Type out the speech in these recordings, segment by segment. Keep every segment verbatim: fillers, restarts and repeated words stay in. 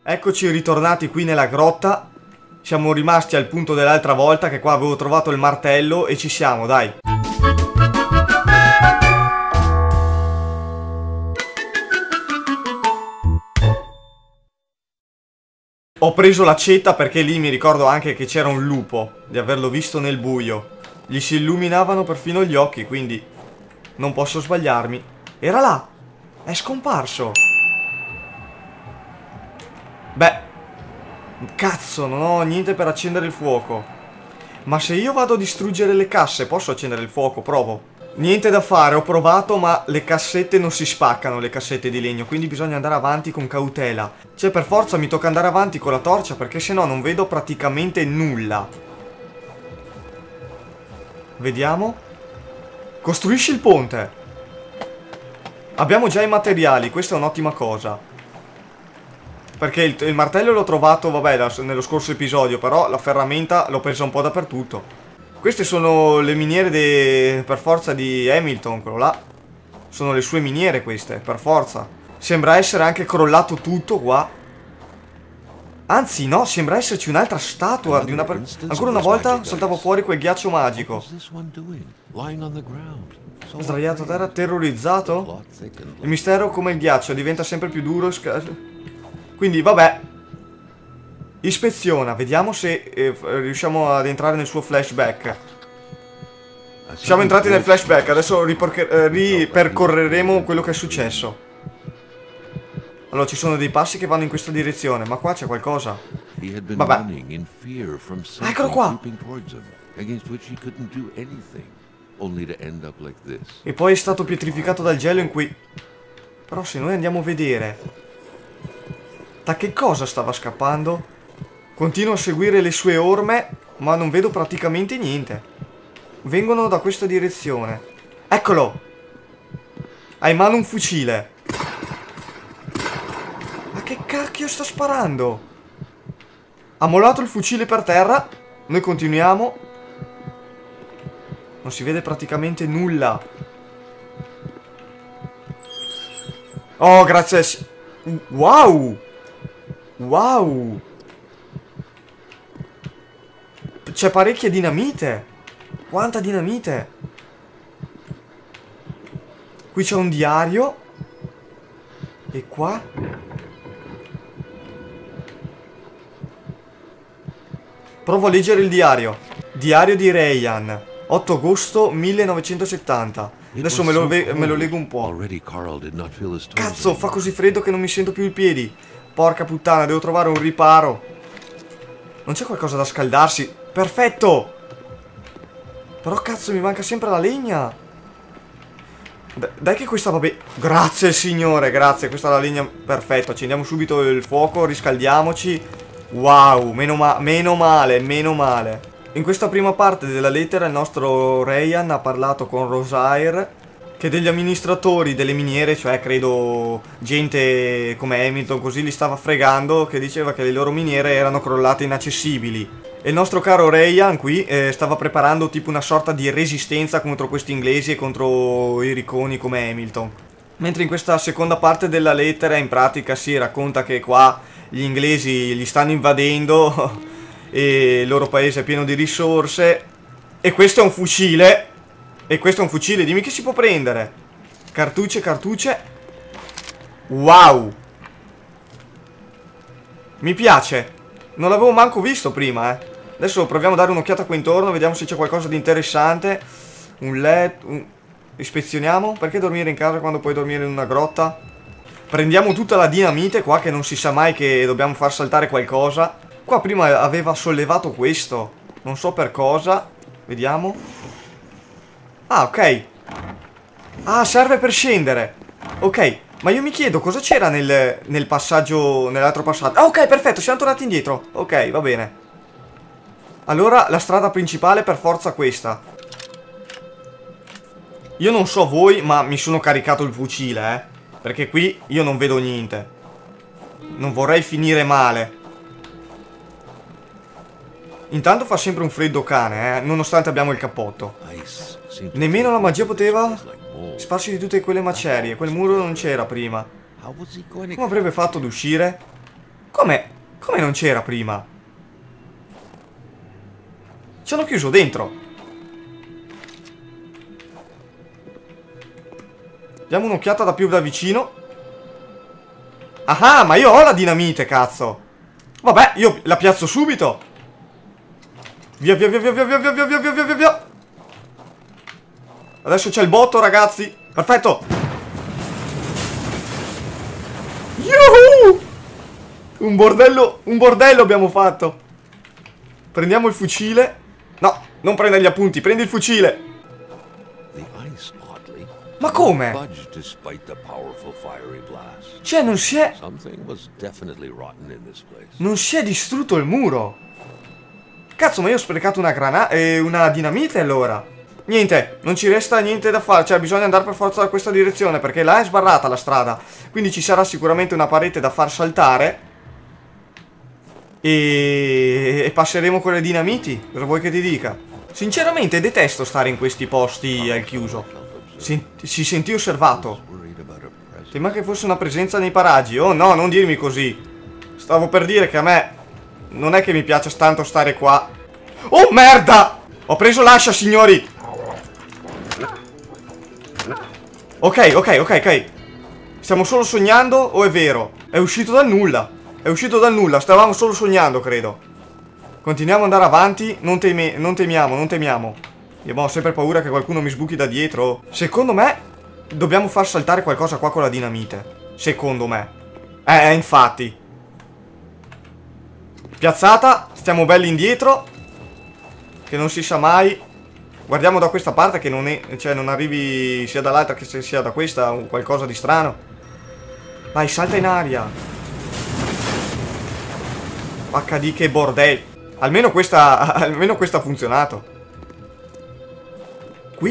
Eccoci ritornati qui nella grotta. Siamo rimasti al punto dell'altra volta, che qua avevo trovato il martello e ci siamo, dai. Ho preso l'accetta perché lì mi ricordo anche che c'era un lupo, di averlo visto nel buio. Gli si illuminavano perfino gli occhi, quindi non posso sbagliarmi. Era là! È scomparso! Beh, cazzo, non ho niente per accendere il fuoco. Ma se io vado a distruggere le casse, posso accendere il fuoco? Provo. Niente da fare, ho provato, ma le cassette non si spaccano, le cassette di legno. Quindi bisogna andare avanti con cautela. Cioè, per forza mi tocca andare avanti con la torcia, perché sennò non vedo praticamente nulla. Vediamo. Costruisci il ponte. Abbiamo già i materiali, questa è un'ottima cosa. Perché il, il martello l'ho trovato, vabbè, la, nello scorso episodio, però la ferramenta l'ho presa un po' dappertutto. Queste sono le miniere de, per forza di Hamilton, quello là. Sono le sue miniere queste, per forza. Sembra essere anche crollato tutto qua. Anzi no, sembra esserci un'altra statua di una per... Ancora una volta saltava fuori quel ghiaccio magico. Sdraiato a terra, terrorizzato. Il mistero, come il ghiaccio, diventa sempre più duro e... Quindi vabbè, ispeziona, vediamo se eh, riusciamo ad entrare nel suo flashback. Siamo entrati nel flashback, adesso eh, ripercorreremo quello che è successo. Allora ci sono dei passi che vanno in questa direzione, ma qua c'è qualcosa. Vabbè. Ah, eccolo qua. E poi è stato pietrificato dal gelo in cui... Però se noi andiamo a vedere... Da che cosa stava scappando? Continuo a seguire le sue orme, ma non vedo praticamente niente. Vengono da questa direzione. Eccolo! Ha in mano un fucile. Ma che cacchio sta sparando? Ha mollato il fucile per terra. Noi continuiamo. Non si vede praticamente nulla. Oh, grazie. Wow! Wow! C'è parecchia dinamite! Quanta dinamite! Qui c'è un diario. E qua? Provo a leggere il diario. Diario di Ryan, otto agosto millenovecentosettanta. Adesso me lo, me lo leggo un po'. Cazzo, fa così freddo che non mi sento più i piedi. Porca puttana, devo trovare un riparo. Non c'è qualcosa da scaldarsi? Perfetto! Però cazzo, mi manca sempre la legna. D dai che questa va bene. Grazie signore, grazie. Questa è la legna perfetta. Accendiamo subito il fuoco, riscaldiamoci. Wow, meno, ma meno male, meno male. In questa prima parte della lettera il nostro Ryan ha parlato con Rosaire, che degli amministratori delle miniere, cioè credo gente come Hamilton così, li stava fregando, che diceva che le loro miniere erano crollate inaccessibili. E il nostro caro Ryan qui eh, stava preparando tipo una sorta di resistenza contro questi inglesi e contro i ricconi come Hamilton. Mentre in questa seconda parte della lettera in pratica si racconta che qua gli inglesi li stanno invadendo e il loro paese è pieno di risorse. E questo è un fucile. E questo è un fucile, dimmi che si può prendere. Cartucce, cartucce. Wow. Mi piace. Non l'avevo manco visto prima, eh. Adesso proviamo a dare un'occhiata qua intorno, vediamo se c'è qualcosa di interessante. Un letto, un... Ispezioniamo. Perché dormire in casa quando puoi dormire in una grotta? Prendiamo tutta la dinamite qua, che non si sa mai che dobbiamo far saltare qualcosa. Qua prima aveva sollevato questo, non so per cosa. Vediamo. Ah, ok. Ah, serve per scendere. Ok, ma io mi chiedo cosa c'era nel, nel passaggio, nell'altro passaggio. Ah, ok, perfetto, siamo tornati indietro. Ok, va bene. Allora, la strada principale per forza questa. Io non so voi, ma mi sono caricato il fucile, eh. Perché qui io non vedo niente. Non vorrei finire male. Intanto fa sempre un freddo cane, eh, nonostante abbiamo il cappotto. Nemmeno la magia poteva sfarsi di tutte quelle macerie. Quel muro non c'era prima. Come avrebbe fatto ad uscire? Come? Come non c'era prima? Ci hanno chiuso dentro. Diamo un'occhiata da più da vicino. Ah, ma io ho la dinamite, cazzo. Vabbè, io la piazzo subito. Via, via, via, via, via, via, via, via, via, via, via, via. Adesso c'è il botto, ragazzi. Perfetto. Yuhu! Un bordello, un bordello abbiamo fatto. Prendiamo il fucile. No, non prende gli appunti, prendi il fucile. Ma come? Cioè non si è... Non si è distrutto il muro. Cazzo, ma io ho sprecato una granata e una dinamite allora. Niente, non ci resta niente da fare. Cioè bisogna andare per forza da questa direzione, perché là è sbarrata la strada. Quindi ci sarà sicuramente una parete da far saltare. E, e passeremo con le dinamiti. Cosa vuoi che ti dica? Sinceramente detesto stare in questi posti al chiuso. Si, si sentì osservato. Sembra che fosse una presenza nei paraggi. Oh no, non dirmi così. Stavo per dire che a me non è che mi piace tanto stare qua. Oh merda! Ho preso l'ascia, signori. Ok, ok, ok, ok. Stiamo solo sognando o è vero? È uscito dal nulla. È uscito dal nulla, stavamo solo sognando, credo. Continuiamo ad andare avanti. Non, teme non temiamo, non temiamo. Io ho sempre paura che qualcuno mi sbuchi da dietro. Secondo me dobbiamo far saltare qualcosa qua con la dinamite. Secondo me. Eh, infatti. Piazzata. Stiamo belli indietro. Che non si sa mai. Guardiamo da questa parte che non è... Cioè non arrivi sia dall'altra che sia da questa o qualcosa di strano. Vai, salta in aria. acca di che bordello. Almeno questa... Almeno questa ha funzionato. Qui...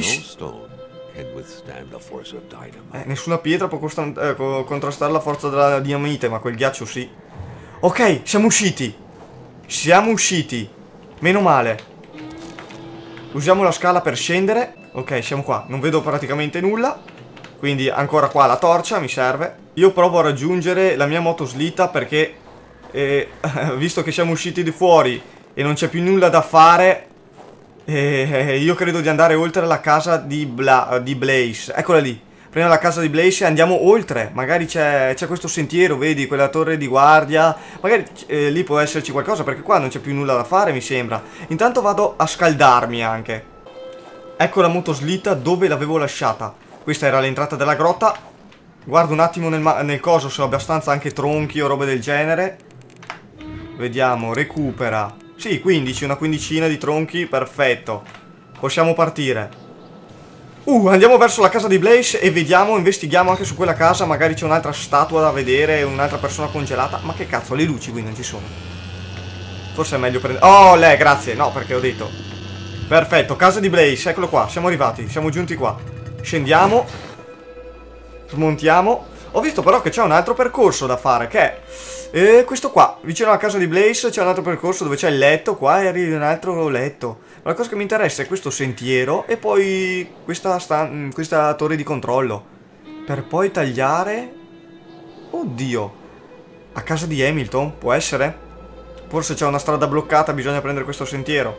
Eh, nessuna pietra può eh, contrastare la forza della dinamite, ma quel ghiaccio sì. Ok, siamo usciti. Siamo usciti. Meno male. Usiamo la scala per scendere. Ok, siamo qua. Non vedo praticamente nulla. Quindi ancora qua la torcia mi serve. Io provo a raggiungere la mia motoslita perché eh, visto che siamo usciti di fuori e non c'è più nulla da fare, eh, io credo di andare oltre la casa di, Bla di Blaze. Eccola lì. Prendiamo la casa di Blaze e andiamo oltre. Magari c'è questo sentiero, vedi, quella torre di guardia. Magari eh, lì può esserci qualcosa, perché qua non c'è più nulla da fare, mi sembra. Intanto vado a scaldarmi anche. Ecco la motoslitta dove l'avevo lasciata. Questa era l'entrata della grotta. Guardo un attimo nel, nel coso se ho abbastanza anche tronchi o robe del genere. Vediamo, recupera. Sì, quindici, una quindicina di tronchi, perfetto. Possiamo partire. Uh, andiamo verso la casa di Blaze e vediamo, investighiamo anche su quella casa. Magari c'è un'altra statua da vedere, un'altra persona congelata. Ma che cazzo, le luci qui non ci sono. Forse è meglio prendere... Oh, lei, grazie. No, perché ho detto. Perfetto, casa di Blaze, eccolo qua. Siamo arrivati, siamo giunti qua. Scendiamo. Smontiamo. Ho visto però che c'è un altro percorso da fare, che è... E questo qua, vicino alla casa di Blaze c'è un altro percorso dove c'è il letto. Qua e arrivi un altro letto. Ma la cosa che mi interessa è questo sentiero e poi questa, questa torre di controllo. Per poi tagliare... Oddio. A casa di Hamilton, può essere? Forse c'è una strada bloccata, bisogna prendere questo sentiero.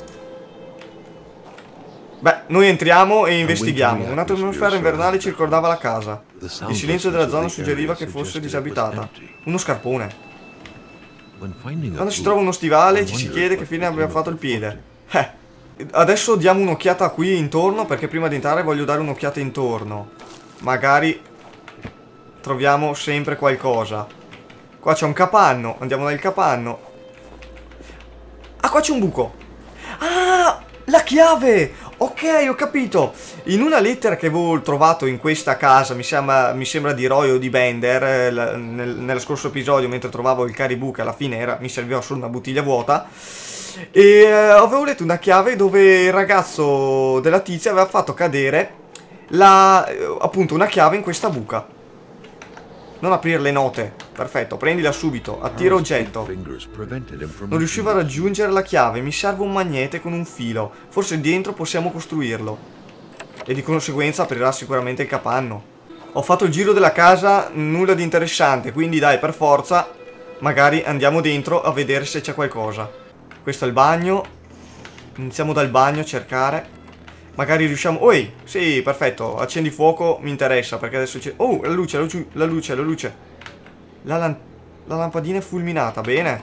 Beh, noi entriamo e investighiamo. Un'atmosfera invernale circondava la casa. Il silenzio della zona suggeriva che fosse disabitata. Uno scarpone. Quando si trova uno stivale ci si chiede che fine abbia fatto il piede. Eh, adesso diamo un'occhiata qui intorno, perché prima di entrare voglio dare un'occhiata intorno. Magari troviamo sempre qualcosa. Qua c'è un capanno, andiamo nel capanno. Ah, qua c'è un buco. Ah, la chiave! Ok, ho capito. In una lettera che avevo trovato in questa casa, mi sembra, mi sembra di Roy o di Bender, eh, nel, nello scorso episodio, mentre trovavo il caribou, che alla fine era, mi serviva solo una bottiglia vuota, e eh, avevo letto una chiave dove il ragazzo della tizia aveva fatto cadere la, eh, appunto una chiave in questa buca. Non aprire le note. Perfetto, prendila subito. Attira oggetto. Non riuscivo a raggiungere la chiave. Mi serve un magnete con un filo. Forse dentro possiamo costruirlo. E di conseguenza aprirà sicuramente il capanno. Ho fatto il giro della casa, nulla di interessante. Quindi dai, per forza magari andiamo dentro a vedere se c'è qualcosa. Questo è il bagno. Iniziamo dal bagno a cercare. Magari riusciamo... Oi, sì, perfetto. Accendi fuoco, mi interessa, perché adesso c'è... Oh, la luce, la luce, la luce, la luce. La, lan... la lampadina è fulminata, bene.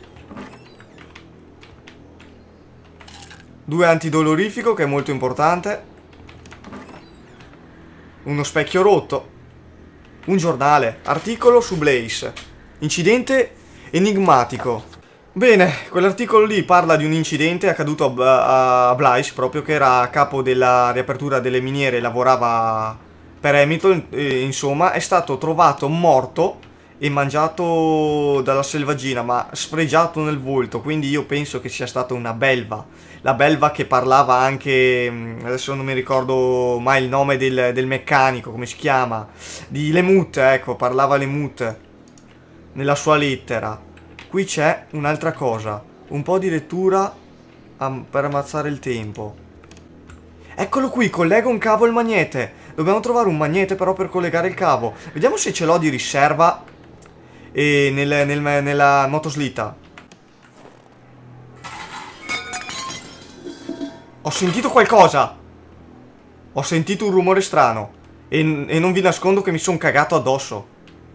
Due antidolorifico, che è molto importante. Uno specchio rotto. Un giornale. Articolo su Blaze. Incidente enigmatico. Bene, quell'articolo lì parla di un incidente accaduto a, a Blaze, proprio che era a capo della riapertura delle miniere, lavorava per Hamilton, e, insomma, è stato trovato morto e mangiato dalla selvaggina, ma sfregiato nel volto, quindi io penso che sia stata una belva. La belva che parlava anche, adesso non mi ricordo mai il nome del, del meccanico, come si chiama, di Lemut, ecco, parlava Lemut nella sua lettera. Qui c'è un'altra cosa, un po' di lettura per ammazzare il tempo. Eccolo qui, collega un cavo al magnete. Dobbiamo trovare un magnete però per collegare il cavo. Vediamo se ce l'ho di riserva e nel, nel, nella motoslitta. Ho sentito qualcosa. Ho sentito un rumore strano. E, e non vi nascondo che mi sono cagato addosso.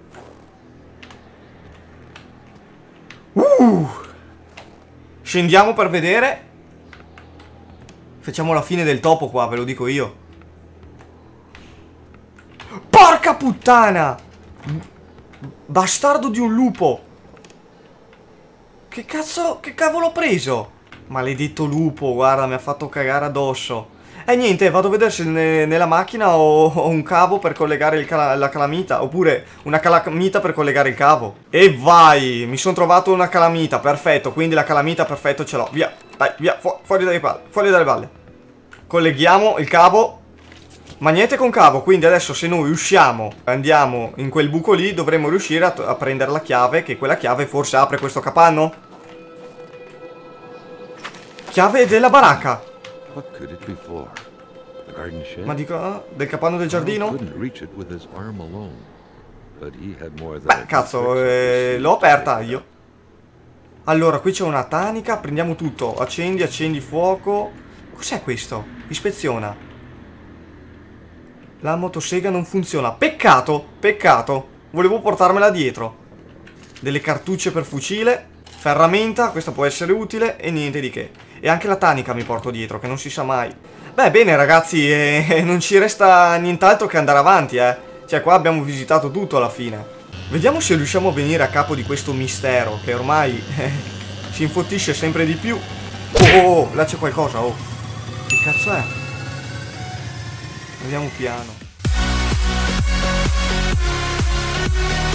Uh! Scendiamo per vedere. Facciamo la fine del topo qua, ve lo dico io. Porca puttana! Bastardo di un lupo. Che cazzo, che cavolo ho preso? Maledetto lupo, guarda, mi ha fatto cagare addosso. E niente, vado a vedere se ne, nella macchina ho, ho un cavo per collegare il cala, la calamita. Oppure una calamita per collegare il cavo. E vai, mi sono trovato una calamita, perfetto. Quindi la calamita, perfetto, ce l'ho. Via, dai, via, fu fuori dalle palle, fuori dalle palle. Colleghiamo il cavo. Magnete con cavo, quindi adesso se noi usciamo, andiamo in quel buco lì, dovremmo riuscire a, a prendere la chiave, che quella chiave forse apre questo capanno. Chiave della baracca. Ma dico, ah, del capanno del giardino? Beh, cazzo, eh, l'ho aperta io. Allora, qui c'è una tanica, prendiamo tutto. Accendi, accendi fuoco. Cos'è questo? Ispeziona. La motosega non funziona. Peccato, peccato. Volevo portarmela dietro. Delle cartucce per fucile. Ferramenta, questa può essere utile. E niente di che. E anche la tanica mi porto dietro, che non si sa mai. Beh, bene ragazzi, eh, non ci resta nient'altro che andare avanti, eh. Cioè, qua abbiamo visitato tutto alla fine. Vediamo se riusciamo a venire a capo di questo mistero, che ormai eh, si infottisce sempre di più. Oh, oh, oh, là c'è qualcosa, oh. Che cazzo è? Andiamo piano.